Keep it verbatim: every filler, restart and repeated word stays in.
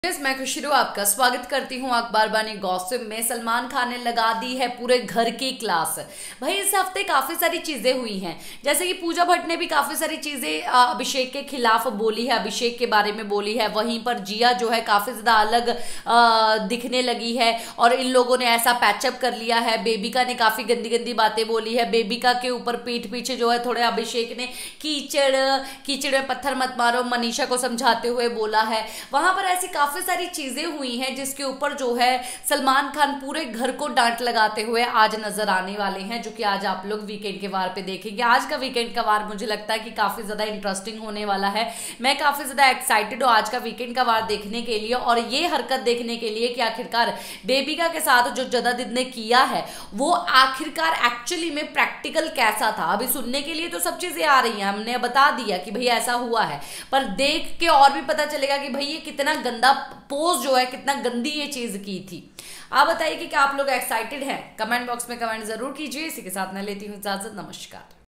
Yes, मैं खुशरू आपका स्वागत करती हूँ अखबार बानी गॉसिप में। सलमान खान ने लगा दी है पूरे घर की क्लास। भाई इस हफ्ते काफी सारी चीजें हुई हैं, जैसे कि पूजा भट्ट ने भी काफी सारी चीजें अभिषेक के खिलाफ बोली है, अभिषेक के बारे में बोली है। वहीं पर जिया जो है काफी ज्यादा अलग आ, दिखने लगी है और इन लोगों ने ऐसा पैचअप कर लिया है। बेबिका ने काफी गंदी गंदी बातें बोली है। बेबिका के ऊपर पीठ पीछे जो है थोड़े अभिषेक ने कीचड़ कीचड़ में पत्थर मत मारो मनीषा को समझाते हुए बोला है। वहां पर ऐसी काफी सारी चीजें हुई हैं जिसके ऊपर जो है सलमान खान पूरे घर को डांट लगाते हुए आज नजर आने वाले हैं, जो कि आज आप लोग वीकेंड के वार पे देखेंगे। आज का वीकेंड का वार मुझे लगता है कि काफी ज्यादा इंटरेस्टिंग होने वाला है। मैं काफी ज्यादा एक्साइटेड हूँ आज का वीकेंड का वार देखने के लिए और ये हरकत देखने के लिए कि आखिरकार बेबिका के साथ जो जदादिद ने किया है वो आखिरकार एक्चुअली में प्रैक्टिकल कैसा था। अभी सुनने के लिए तो सब चीजें आ रही हैं, हमने बता दिया कि भाई ऐसा हुआ है, पर देख के और भी पता चलेगा कि भाई ये कितना गंदा पोस्ट जो है, कितना गंदी ये चीज की थी। आप बताइए कि क्या आप लोग एक्साइटेड हैं? कमेंट बॉक्स में कमेंट जरूर कीजिए। इसी के साथ मैं लेती हूँ इजाजत। नमस्कार।